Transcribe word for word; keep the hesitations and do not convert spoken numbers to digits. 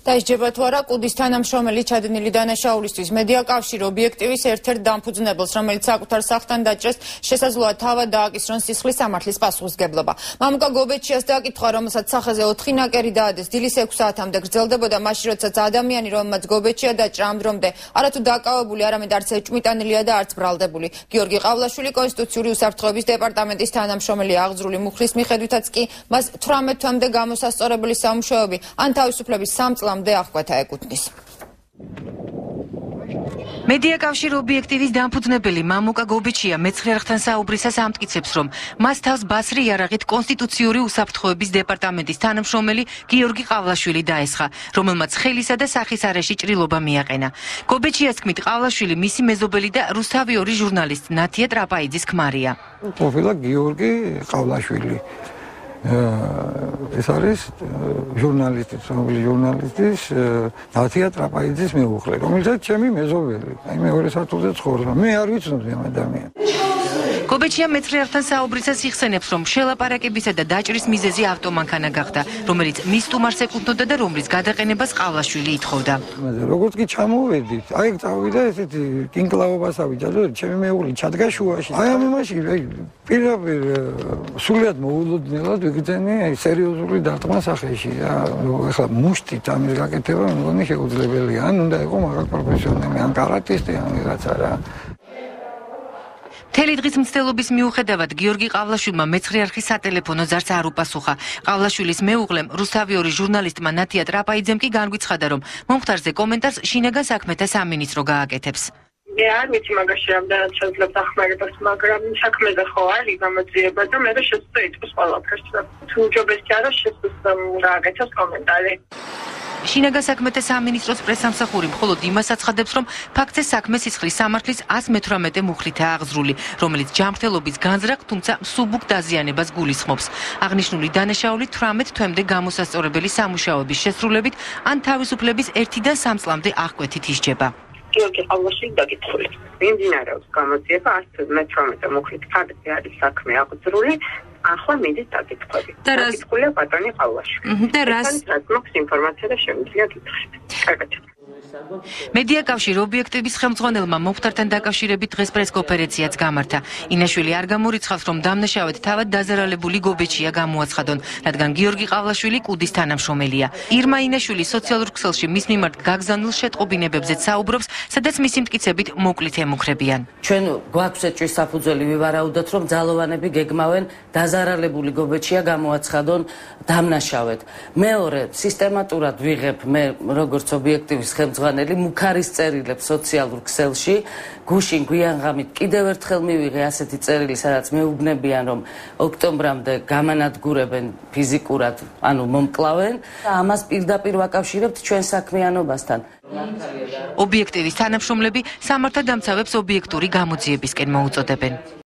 დაისჯება თუ არა კუდის თანამშრომელი ჩადენილი დანაშაულისთვის მედია კავშირი ობიექტივის ერთ-ერთ დამფუძნებელს, რომელიც საკუთარ სახლთან დაჭრეს შესაძლოა თავად დააკისრონ სისხლის სამართლის პასუხისგებლობა. მამუკა გობეჩიას დააკითხვა, რომელსაც სახეზე ოთხი ნაკერი დაადეს, დილის ექვს საათამდე გრძელდებოდა მაშინ, როდესაც ადამიანი, რომელმაც გობეჩია დაჭრა ამ დრომდე არათუ დაკავებული, არამედ არც ეჭვმიტანილია და არც ბრალდებული. გიორგი ყავლაშვილი კონსტიტუციური უსაფრთხოების დეპარტამენტის თანამშრომელი აღძრული მუხლის მიხედვითაც კი მას თვრამეტ თვემდე გამოსასწორებელი სამუშაოები ან თავისუფლების სამ წლამდე აღკვეთა ეკუთვნის. მედია კავშირი ობიექტივის დამფუძნებელი მამუკა გობეჩია მეცხრე არხთან საუბრისას ამტკიცებს, რომ მას თავს ბასრი იარაღით კონსტიტუციური უსაფრთხოების დეპარტამენტის თანამშრომელი გიორგი ყავლაშვილი დაესხა, რომელმაც ხელისა და სახის არეში ჭრილობა მიაყენა. გობეჩიას თქმით, ყავლაშვილი მისი მეზობელი და რუსთავი ორი ჟურნალისტ ნათია ტრაპაიძის ქმარია. ყოფილა გიორგი ყავლაშვილი. ეს არის ჟურნალისტი, ცნობილი ჟურნალისტის ნათია ტრაპაიძის მეუღლე, რომელსაც ჩემი მეზობელი. აი მეორე სართულზე ცხოვრობს. მე არ ვიცნობდი ამ ადამიანს. გობეჩია მეცხრე არხთან საუბრისას იხსენებს, რომ შელაპარაკებისა და დაჭრის მიზეზი ავტომანქანა გახდა, რომელიც მის სტუმარს ეკუთვნოდა და რომლის გადაყენებას ყავლაშვილი ითხოვდა. როგორც კი ჩამოვედით, აი წავიდა ესეთი კინკლაობას ავიჯადო, ჩემი მეუღლე ჩადგა შუაში. აი ამ იმაში პირდაპირ სულიად მოულოდნელად ვიგრძენი სერიოზული დარტყმა სახეში. ეხლა მუშტით ამის გაკეთება მე მგონი შეუძლებელია. ან უნდა იყო მაგალ პროფესიონალი, ან კარატისტი, ან ვიღაცა რა. მთელი დღის მცდელობის მიუხედავად გიორგი ყავლაშვილმა მეცხრე არხის სატელეფონო ზარს არ უპასუხა. ყავლაშვილის მეუღლემ რუსთავი ორი ჟურნალისტმა ნათია ტრაპაიძემ კი განგვიცხადა, რომ მომხდარზე კომენტარს შინაგან საქმეთა სამინისტრო გააკეთებს. მე არ ვიცი მაგაში რამდენად შეძლებს ახმარებას, მაგრამ საქმეზე ხო არის გამოძიება და მე შეძლო იტყვის ყველაფერს. თუ ჯობესი არა შეძლო გააკეთოს კომენტარი. შინაგან საქმეთა სამინისტროს პრესამსახური მხოლოდ იმას აცხადებს, რომ ფაქტზე საქმე სისხლის სამართლის ას მეთვრამეტე მუხლითაა აღძრული, რომელიც ჯანმრთელობის განზრახ, თუმცა მსუბუქ დაზიანებას გულისხმობს. აღნიშნული დანაშაული თვრამეტ თვემდე გამოსასწორებელი სამუშაოების შესრულებით ან თავისუფლების ერთიდან სამ წლამდე აღკვეთით ისჯება. გიორგი ყავლაშვილი დაკითხული. მიმდინარეობს გამოძიება ას მეთვრამეტე მუხლით ფაქტზე არის საქმე აღძრული. ახლა მიდით დაკითხვები. დაკითხულია ბატონი ყავლაშვილი. და რას მაქვს ინფორმაცია და შემიძლია გითხრათ. კარგად. მედია კავშირი ობიექტივის ხელმძღვანელმა მომხდართან დაკავშირებით დღეს პრესკონფერენციაც გამართა. ინაშვილი არ გამორიცხავს, რომ დამნაშავედ თავად დაზარალებული გობეჩია გამოაცხადონ, რადგან გიორგი ყავლაშვილი კუდის თანამშრომელია. ირმა ინაშვილი სოციალურ ქსელში მის მიმართ გაგზავნილ შეტყობინებებზეც საუბრობს, სადაც მისი მტკიცებით მოკლით ემუქრებიან. ჩვენ გვაქვს ეჭვის საფუძველი ვივარაუდოთ, რომ ძალოვანები გეგმავენ დაზარალებული გობეჩია გამოაცხადონ დამნაშავედ. მეორე, სისტემატურად ვიღებ მე როგორც ობიექტივის ხელმძღვანელი მუქარის წერილებს სოციალურ ქსელში, გუშინ გვიანღამით კიდევ ერთხელ მივიღე ასეთი წერილი, სადაც მეუბნებიან, რომ ოქტომბრამდე გამანადგურებენ ფიზიკურად, ანუ მომკლავენ და ამას პირდაპირ ვაკავშირებთ ჩვენ საქმიანობასთან. ობიექტივის თანამშრომლები სამართალდამცავებს ობიექტური გამოძიებისკენ მოუწოდებენ.